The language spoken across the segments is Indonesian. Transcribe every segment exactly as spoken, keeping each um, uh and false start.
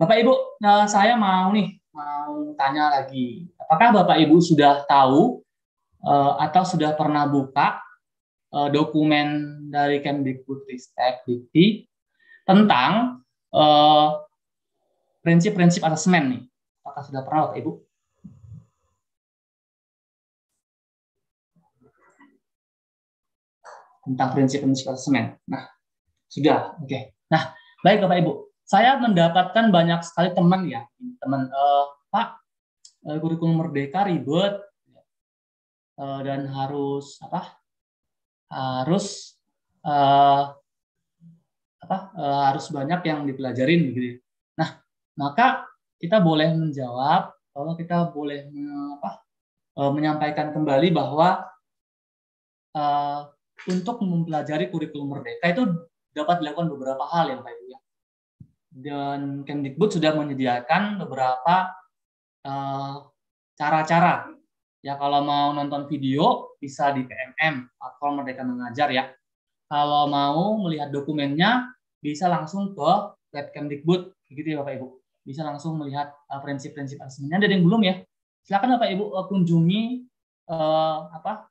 Bapak Ibu, nah saya mau nih, mau tanya lagi. Apakah Bapak Ibu sudah tahu uh, atau sudah pernah buka uh, dokumen dari Kemdikbudristek Dikti tentang prinsip-prinsip uh, asesmen nih? Apakah sudah pernah Bapak Ibu? Tentang prinsip-prinsip asesmen. Nah, sudah, oke. Okay. Nah, baik Bapak Ibu. Saya mendapatkan banyak sekali teman ya, teman uh, Pak, uh, kurikulum merdeka ribet uh, dan harus apa? Harus uh, apa? Uh, harus banyak yang dipelajarin begitu. Nah, maka kita boleh menjawab, kalau kita boleh apa? Uh, menyampaikan kembali bahwa uh, untuk mempelajari kurikulum merdeka itu dapat dilakukan beberapa hal ya Pak Ibu ya. Dan Kemdikbud sudah menyediakan beberapa cara-cara. Uh, ya kalau mau nonton video bisa di P M M, Platform Merdeka Mengajar ya. Kalau mau melihat dokumennya bisa langsung ke web Kemdikbud, begitu ya Bapak Ibu. Bisa langsung melihat prinsip-prinsip uh, asesmennya. Ada yang belum ya? Silakan Bapak Ibu uh, kunjungi uh, apa?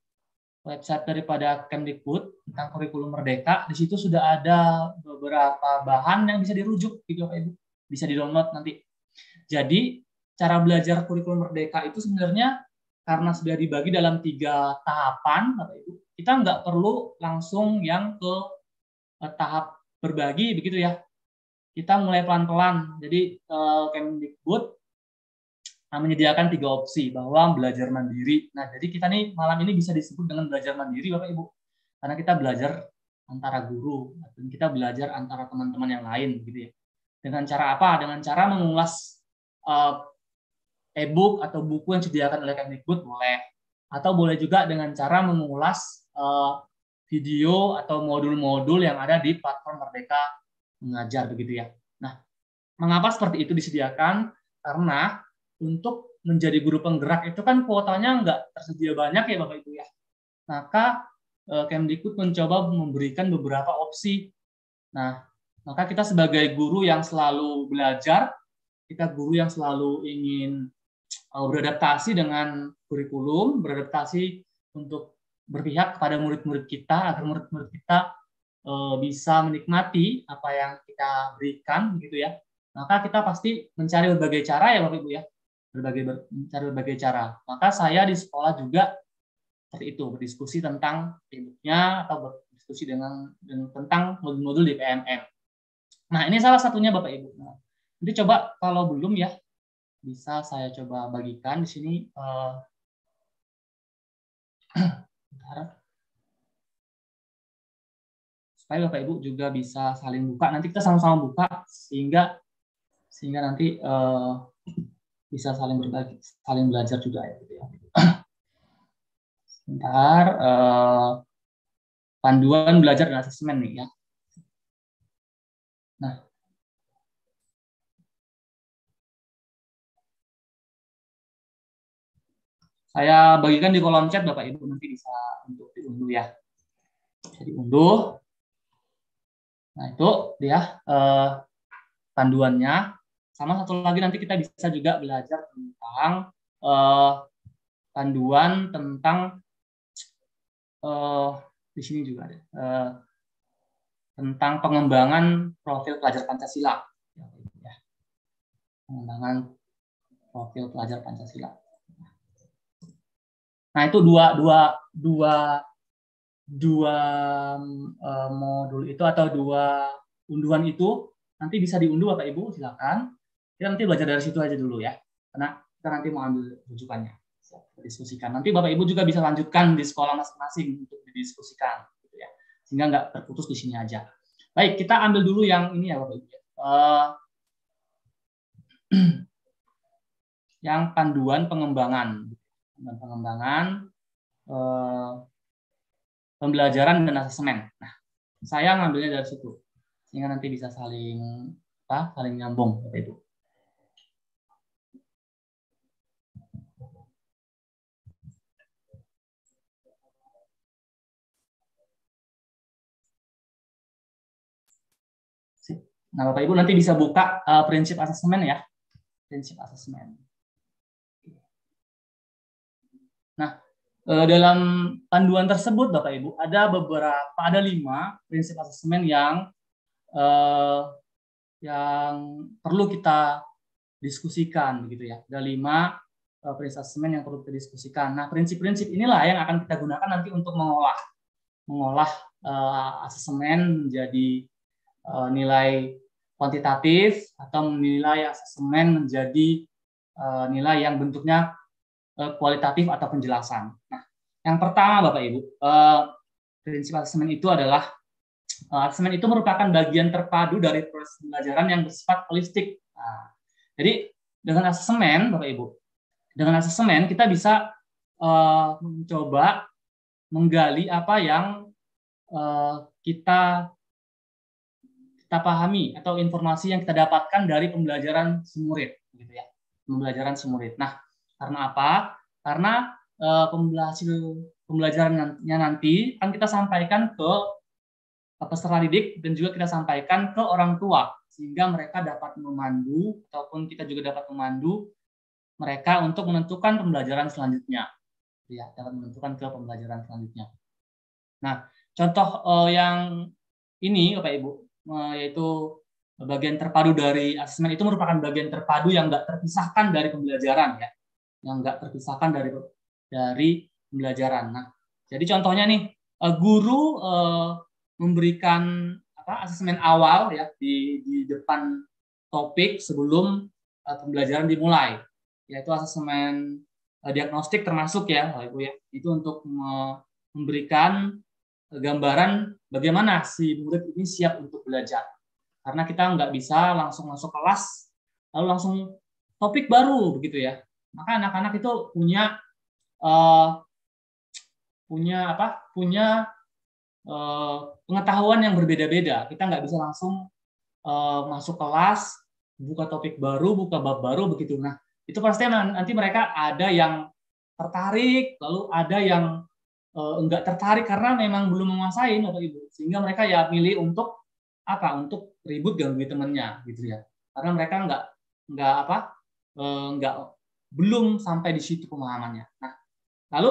website daripada Kemdikbud tentang kurikulum merdeka. Di situ sudah ada beberapa bahan yang bisa dirujuk gitu Bapak Ibu. Bisa di-download nanti. Jadi, cara belajar kurikulum merdeka itu sebenarnya karena sudah dibagi dalam tiga tahapan, Bapak Ibu. Kita nggak perlu langsung yang ke eh, tahap berbagi begitu ya. Kita mulai pelan-pelan. Jadi, eh, Kemdikbud menyediakan tiga opsi bahwa belajar mandiri. Nah, jadi kita nih malam ini bisa disebut dengan belajar mandiri, Bapak Ibu, karena kita belajar antara guru dan kita belajar antara teman-teman yang lain, gitu ya. Dengan cara apa? Dengan cara mengulas uh, e-book atau buku yang disediakan oleh Kemdikbud boleh, atau boleh juga dengan cara mengulas uh, video atau modul-modul yang ada di platform Merdeka Mengajar, begitu ya. Nah, mengapa seperti itu disediakan? Karena untuk menjadi guru penggerak itu kan kuotanya nggak tersedia banyak ya Bapak Ibu ya. Maka Kemdikbud mencoba memberikan beberapa opsi. Nah, maka kita sebagai guru yang selalu belajar, kita guru yang selalu ingin beradaptasi dengan kurikulum, beradaptasi untuk berpihak kepada murid-murid kita, agar murid-murid kita bisa menikmati apa yang kita berikan gitu ya. Maka kita pasti mencari berbagai cara ya Bapak Ibu ya. berbagai mencari berbagai cara. Maka saya di sekolah juga seperti itu, berdiskusi tentang e-booknya atau berdiskusi dengan, dengan tentang modul-modul di P M M. Nah, ini salah satunya Bapak Ibu. Nah, nanti coba kalau belum ya bisa saya coba bagikan di sini uh, supaya Bapak Ibu juga bisa saling buka. Nanti kita sama-sama buka sehingga sehingga nanti uh, bisa saling berbagi, saling belajar juga ya gitu ya. Sebentar, eh, panduan belajar dan asesmen nih ya. Nah, saya bagikan di kolom chat Bapak Ibu, nanti bisa untuk diunduh ya. Jadi unduh. Nah itu dia eh, panduannya. Sama satu lagi nanti kita bisa juga belajar tentang eh, panduan tentang eh, di sini juga ada eh, tentang pengembangan profil pelajar Pancasila. Ya. Pengembangan profil pelajar Pancasila. Nah itu dua dua dua dua uh, modul itu atau dua unduhan itu nanti bisa diunduh Bapak Ibu, silakan. Kita nanti belajar dari situ aja dulu ya, karena kita nanti mau ambil rujukannya, diskusikan. Nanti Bapak Ibu juga bisa lanjutkan di sekolah masing-masing untuk didiskusikan, gitu ya, sehingga nggak terputus di sini aja. Baik, kita ambil dulu yang ini ya Bapak Ibu. Uh, yang panduan pengembangan, pengembangan uh, pembelajaran dan asesmen. Nah, saya ngambilnya dari situ, sehingga nanti bisa saling apa, saling nyambung, Bapak Ibu. Nah, Bapak Ibu nanti bisa buka uh, prinsip asesmen ya. Prinsip asesmen. Nah, uh, dalam panduan tersebut Bapak Ibu ada beberapa, ada lima prinsip asesmen yang uh, yang perlu kita diskusikan begitu ya. Ada lima uh, prinsip asesmen yang perlu kita diskusikan. Nah, prinsip-prinsip inilah yang akan kita gunakan nanti untuk mengolah mengolah uh, asesmen menjadi uh, nilai kuantitatif atau menilai asesmen menjadi uh, nilai yang bentuknya uh, kualitatif atau penjelasan. Nah, yang pertama Bapak Ibu, uh, prinsip asesmen itu adalah uh, asesmen itu merupakan bagian terpadu dari proses pembelajaran yang bersifat holistik. Nah, jadi dengan asesmen Bapak Ibu, dengan asesmen kita bisa uh, mencoba menggali apa yang uh, kita kita pahami atau informasi yang kita dapatkan dari pembelajaran si murid, gitu ya, pembelajaran si murid. Nah, karena apa? Karena uh, hasil pembelajarannya nanti akan kita sampaikan ke peserta didik dan juga kita sampaikan ke orang tua sehingga mereka dapat memandu ataupun kita juga dapat memandu mereka untuk menentukan pembelajaran selanjutnya, ya, dapat menentukan ke pembelajaran selanjutnya. Nah, contoh uh, yang ini, Bapak Ibu, uh, yaitu bagian terpadu dari asesmen itu merupakan bagian terpadu yang nggak terpisahkan dari pembelajaran, ya, yang nggak terpisahkan dari dari pembelajaran. Nah, jadi contohnya nih, uh, guru uh, memberikan apa asesmen awal ya di di depan topik sebelum uh, pembelajaran dimulai, yaitu asesmen uh, diagnostik termasuk ya, Bapak Ibu ya, itu untuk uh, memberikan gambaran bagaimana si murid ini siap untuk belajar. Karena kita nggak bisa langsung masuk kelas, lalu langsung topik baru begitu ya. Maka anak-anak itu punya uh, punya apa? Punya uh, pengetahuan yang berbeda-beda. Kita nggak bisa langsung uh, masuk kelas, buka topik baru, buka bab baru begitu. Nah, itu pasti nanti mereka ada yang tertarik, lalu ada yang enggak tertarik karena memang belum menguasai Bapak Ibu, sehingga mereka ya milih untuk apa, untuk ribut ganggu temannya gitu ya, karena mereka enggak enggak apa enggak belum sampai di situ pemahamannya. Nah, lalu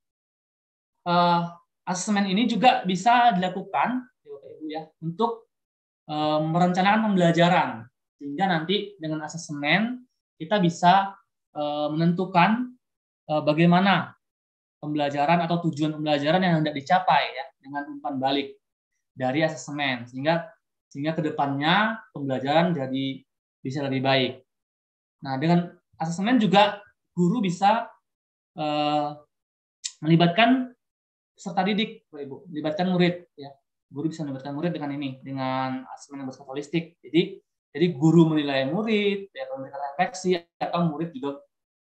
eh, asesmen ini juga bisa dilakukan Bapak Ibu ya untuk eh, merencanakan pembelajaran, sehingga nanti dengan asesmen kita bisa eh, menentukan eh, bagaimana pembelajaran atau tujuan pembelajaran yang hendak dicapai ya dengan umpan balik dari asesmen, sehingga sehingga kedepannya pembelajaran jadi bisa lebih baik. Nah, dengan asesmen juga guru bisa eh, melibatkan peserta didik, Ibu, melibatkan murid ya. Guru bisa melibatkan murid dengan ini, dengan asesmen yang bersifat holistik. Jadi jadi guru menilai murid, ya, memberikan refleksi, atau murid juga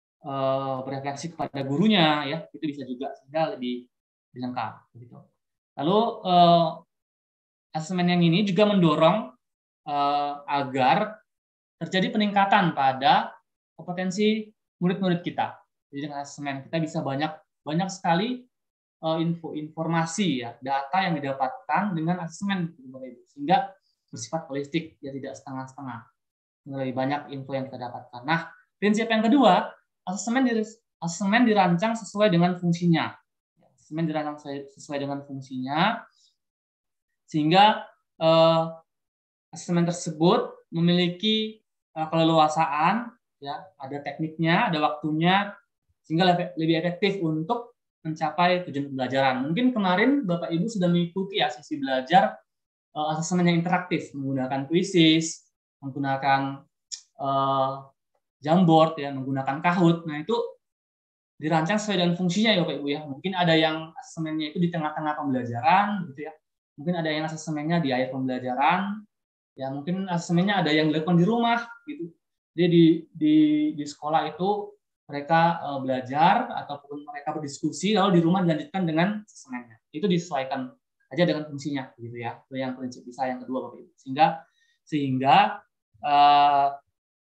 Uh, berefleksi kepada gurunya ya, itu bisa juga sehingga lebih, lebih lengkap begitu. Lalu uh, asesmen yang ini juga mendorong uh, agar terjadi peningkatan pada kompetensi murid-murid kita. Jadi dengan asesmen kita bisa banyak banyak sekali uh, info informasi ya, data yang didapatkan dengan asesmen sehingga bersifat holistik ya, tidak setengah-setengah. Lebih banyak info yang kita dapatkan. Nah, prinsip yang kedua, asesmen asesmen dirancang sesuai dengan fungsinya. Asesmen dirancang sesuai dengan fungsinya sehingga eh, asesmen tersebut memiliki eh, keleluasaan ya, ada tekniknya, ada waktunya sehingga lebih efektif untuk mencapai tujuan pembelajaran. Mungkin kemarin Bapak Ibu sudah mengikuti ya sesi belajar eh, asesmen yang interaktif menggunakan kuisis, menggunakan eh, Jamboard ya, menggunakan Kahoot. Nah, itu dirancang sesuai dengan fungsinya ya Bapak Ibu ya. Mungkin ada yang asesmennya itu di tengah-tengah pembelajaran gitu ya. Mungkin ada yang asesmennya di akhir pembelajaran. Ya, mungkin asesmennya ada yang dilakukan di rumah gitu. Jadi di di di sekolah itu mereka uh, belajar ataupun mereka berdiskusi lalu di rumah dilanjutkan dengan asesmennya. Itu disesuaikan aja dengan fungsinya gitu ya. Itu yang prinsip bisa yang kedua Bapak Ibu. Sehingga sehingga uh,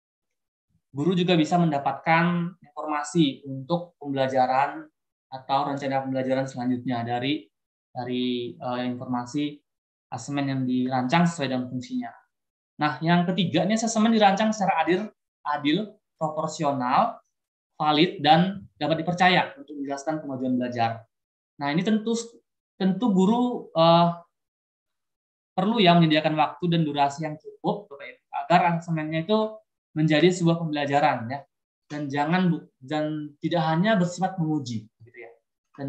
guru juga bisa mendapatkan informasi untuk pembelajaran atau rencana pembelajaran selanjutnya dari dari uh, informasi asesmen yang dirancang sesuai dengan fungsinya. Nah, yang ketiga, ini asesmen dirancang secara adil, adil, proporsional, valid, dan dapat dipercaya untuk menjelaskan kemajuan belajar. Nah, ini tentu tentu guru uh, perlu ya menyediakan waktu dan durasi yang cukup agar asesmennya itu menjadi sebuah pembelajaran ya, dan jangan dan tidak hanya bersifat menguji, gitu ya, dan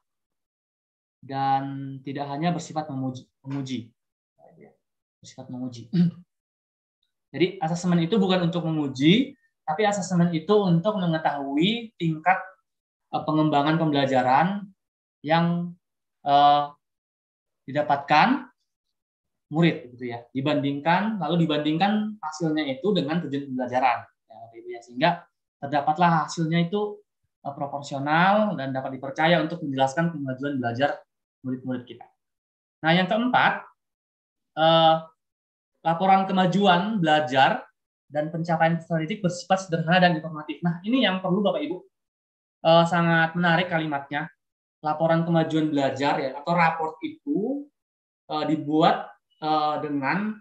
dan tidak hanya bersifat memuji, menguji, bersifat menguji. Jadi asesmen itu bukan untuk menguji, tapi asesmen itu untuk mengetahui tingkat uh, pengembangan pembelajaran yang uh, didapatkan murid, gitu ya. Dibandingkan, lalu dibandingkan hasilnya itu dengan tujuan pembelajaran, ya, ya. Sehingga terdapatlah hasilnya itu uh, proporsional dan dapat dipercaya untuk menjelaskan kemajuan belajar murid-murid kita. Nah, yang keempat, uh, laporan kemajuan belajar dan pencapaian peserta didik bersifat sederhana dan informatif. Nah, ini yang perlu Bapak Ibu. Uh, sangat menarik kalimatnya. Laporan kemajuan belajar ya, atau raport itu uh, dibuat uh, dengan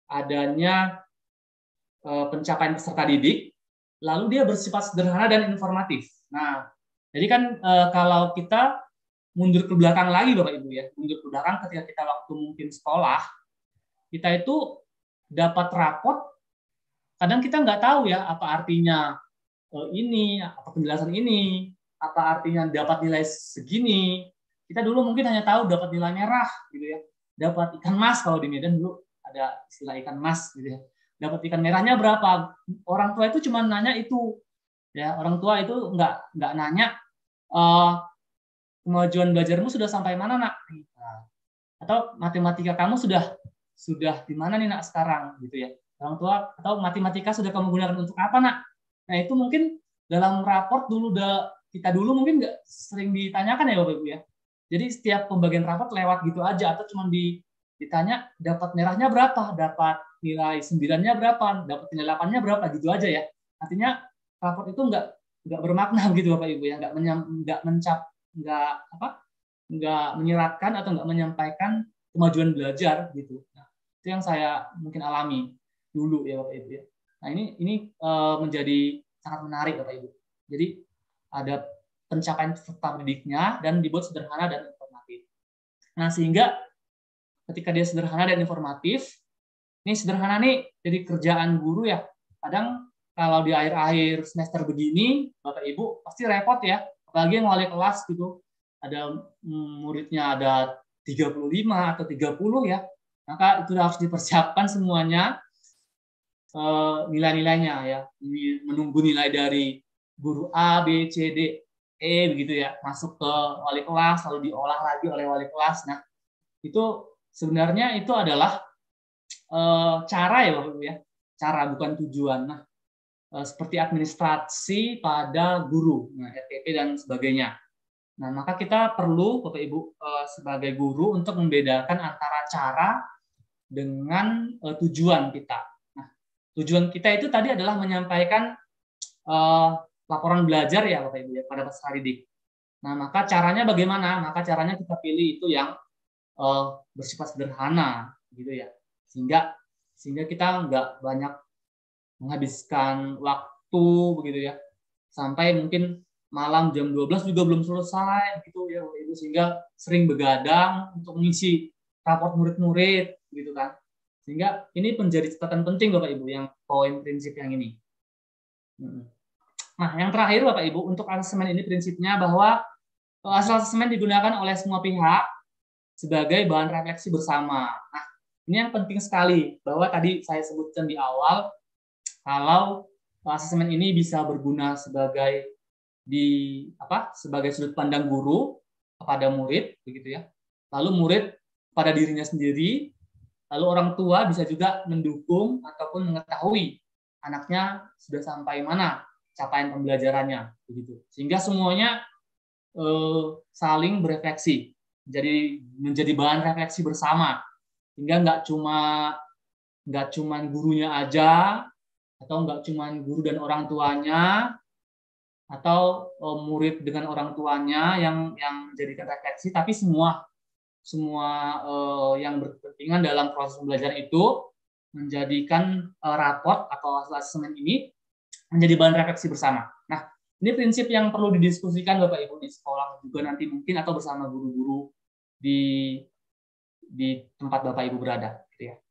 adanya uh, pencapaian peserta didik, lalu dia bersifat sederhana dan informatif. Nah, jadi kan uh, kalau kita mundur ke belakang lagi Bapak Ibu ya, mundur ke belakang ketika kita waktu mungkin sekolah, kita itu dapat raport, kadang kita nggak tahu ya apa artinya uh, ini, apa penjelasan ini, apa artinya dapat nilai segini. Kita dulu mungkin hanya tahu dapat nilai merah, gitu ya, dapat ikan mas, kalau di Medan dulu ada istilah ikan mas, gitu ya. Dapat ikan merahnya berapa? Orang tua itu cuma nanya itu, ya. Orang tua itu nggak nggak nanya uh, kemajuan belajarmu sudah sampai mana nak? Nah, atau matematika kamu sudah sudah di mana nih nak sekarang, gitu ya. Orang tua, atau matematika sudah kamu gunakan untuk apa nak? Nah, itu mungkin dalam raport dulu udah kita dulu mungkin nggak sering ditanyakan ya Bapak Ibu ya. Jadi setiap pembagian raport lewat gitu aja, atau cuma di, ditanya dapat merahnya berapa, dapat nilai sembilannya berapa, dapat nilai delapannya berapa, gitu aja ya. Artinya raport itu nggak nggak bermakna gitu Bapak Ibu ya, nggak menyam, nggak mencap, nggak apa, nggak menyeratkan atau nggak menyampaikan kemajuan belajar gitu. Nah, itu yang saya mungkin alami dulu ya Bapak Ibu ya. Nah, ini ini uh, menjadi sangat menarik Bapak Ibu. Jadi ada pencapaian peserta didiknya dan dibuat sederhana dan informatif. Nah, sehingga ketika dia sederhana dan informatif, ini sederhana nih jadi kerjaan guru ya. Kadang kalau di akhir-akhir semester begini, Bapak Ibu pasti repot ya, apalagi yang wali kelas gitu. Ada muridnya ada tiga puluh lima atau tiga puluh ya. Maka itu harus dipersiapkan semuanya uh, nilai-nilainya ya. Menunggu nilai dari guru A, B, C, D, E begitu ya, masuk ke wali kelas lalu diolah lagi oleh wali kelas. Nah, itu sebenarnya itu adalah uh, cara ya Bapak Ibu ya. Cara bukan tujuan. Nah, uh, seperti administrasi pada guru, nah, R T P dan sebagainya. Nah, maka kita perlu Bapak Ibu uh, sebagai guru untuk membedakan antara cara dengan uh, tujuan kita. Nah, tujuan kita itu tadi adalah menyampaikan uh, laporan belajar ya Bapak Ibu ya pada peserta didik. Nah, maka caranya bagaimana? Maka caranya kita pilih itu yang uh, bersifat sederhana gitu ya. Sehingga sehingga kita nggak banyak menghabiskan waktu begitu ya. Sampai mungkin malam jam dua belas juga belum selesai gitu ya Bapak Ibu, sehingga sering begadang untuk mengisi raport murid-murid gitu kan. Sehingga ini menjadi catatan penting Bapak Ibu yang poin prinsip yang ini. Nah, yang terakhir Bapak Ibu, untuk asesmen ini prinsipnya bahwa hasil asesmen digunakan oleh semua pihak sebagai bahan refleksi bersama. Nah, ini yang penting sekali, bahwa tadi saya sebutkan di awal, kalau asesmen ini bisa berguna sebagai di apa sebagai sudut pandang guru kepada murid begitu ya, lalu murid pada dirinya sendiri, lalu orang tua bisa juga mendukung ataupun mengetahui anaknya sudah sampai mana capaian pembelajarannya begitu, sehingga semuanya eh, saling berefleksi, jadi menjadi bahan refleksi bersama, sehingga nggak cuma nggak cuma gurunya aja atau nggak cuma guru dan orang tuanya atau uh, murid dengan orang tuanya yang yang menjadikan refleksi, tapi semua semua uh, yang berkepentingan dalam proses pembelajaran itu menjadikan uh, raport atau hasil asesmen ini menjadi bahan refleksi bersama. Nah, ini prinsip yang perlu didiskusikan Bapak Ibu di sekolah juga nanti mungkin atau bersama guru-guru di di tempat Bapak Ibu berada, gitu ya.